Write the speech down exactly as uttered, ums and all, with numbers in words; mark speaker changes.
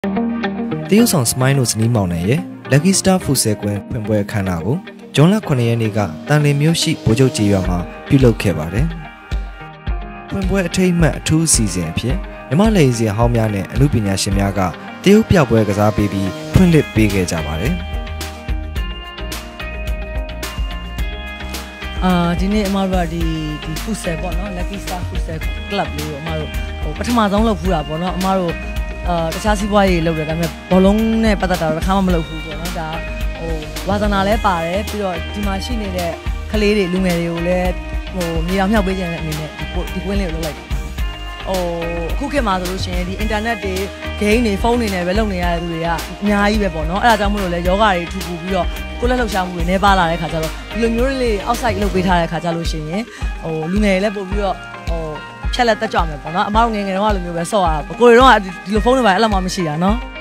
Speaker 1: တရုတ်ဆောင်စမိုင်းတို့ဇနီးမောင်နှံရဲ့ Lucky Star ဖူဆဲကွင်းဖွင့်ပွဲအခမ်းအနားကိုဇွန်လခုနှစ်ရက်နေ့ကတန်လင်းမြို့ရှိဗိုလ်ချုပ်ကြီးရွာမှာပြုလုပ်ခဲ့ပါတယ်။ဖွင့်ပွဲအထိမ်းအမှတ်အထူးအစီအစဉ်အဖြစ်မြမလေစီဟောင်းများနဲ့အမှုပညာရှင်များကတရုတ်ပြပွဲကစားပေးပြီးဖွင့်လှစ်ပေးခဲ့ကြပါတယ်။
Speaker 2: အာဒီနေ့အမတို့ကဒီဒီဖူဆဲပေါ့နော် Lucky Star ဖူဆဲ club လေးကိုအမတို့ဟိုပထမဆုံးလုပ်ဖူးတာပေါ့နော်အမတို့အာတခြားစီးပွားရေးလုပ်တယ်ဒါပေမဲ့ဘောလုံးနဲ့ပတ်သက်တာတော့တစ်ခါမှမလုပ်ဘူးပေါ့နော်ဒါဟိုဝါသနာလည်းပါတယ်ပြီးတော့ဒီမှာရှိနေတဲ့ကလေးတွေလူငယ်တွေကိုလည်းဟိုမြေတောင်မြောက်ပေးခြင်းတဲ့အနေနဲ့ဒီဒီကွင်းလေးကိုလုပ်လိုက်တယ်ဟိုအခုခေတ်မှာဆိုလို့ရှိရင်ဒီ internet တွေ game တွေဖုန်းတွေနဲ့ပဲလုပ်နေရတဲ့သူတွေကအများကြီးပဲပေါ့နော်အဲ့ဒါကြောင့်မလို့လဲယောဂတွေထူထူပြီးတော့ကိုယ်လက်လှုပ်ရှားမှုတွေနေပါလာတဲ့ခါကျတော့ဒီလိုမျိုးလေး outside လုပ်ပေးထားတဲ့ခါကျလို့ရှိရင်ဟိုလူငယ်တွေလည်းပို့ပြီးတော့ဟိုဖြက်လက်တက်ကြမယ်ပေါ့နော်အမတို့ငယ်ငယ်တော့အဲ့လိုမျိုးပဲဆော့ရတာကိုယ်တွေတော့ဒီလိုဖုန်းတွေပါအဲ့လိုမှမရှိတာနော်